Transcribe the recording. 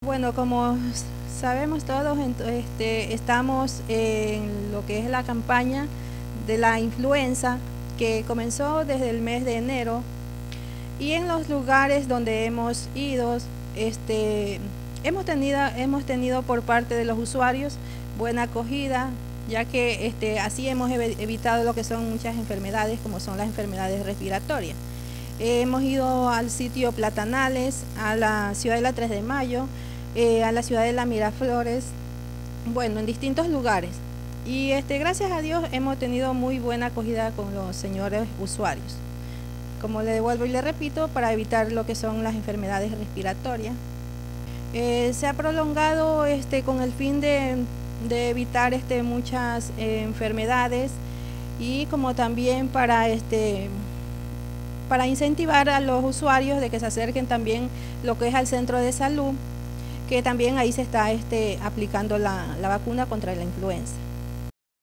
Bueno, como sabemos todos, estamos en lo que es la campaña de la influenza que comenzó desde el mes de enero, y en los lugares donde hemos ido, hemos tenido por parte de los usuarios buena acogida, ya que así hemos evitado lo que son muchas enfermedades, como son las enfermedades respiratorias. Hemos ido al sitio Platanales, a la ciudad de la 3 de Mayo, a la ciudad de la Miraflores, bueno, en distintos lugares. Y gracias a Dios hemos tenido muy buena acogida con los señores usuarios. Como le devuelvo y le repito, para evitar lo que son las enfermedades respiratorias. Se ha prolongado con el fin de evitar muchas enfermedades, y como también para incentivar a los usuarios de que se acerquen también lo que es al centro de salud, que también ahí se está aplicando la vacuna contra la influenza.